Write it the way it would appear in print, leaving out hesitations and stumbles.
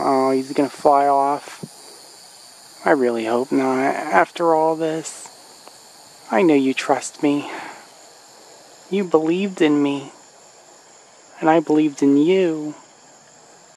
Oh, he's gonna fly off. I really hope not. After all this, I know you trust me. You believed in me. And I believed in you.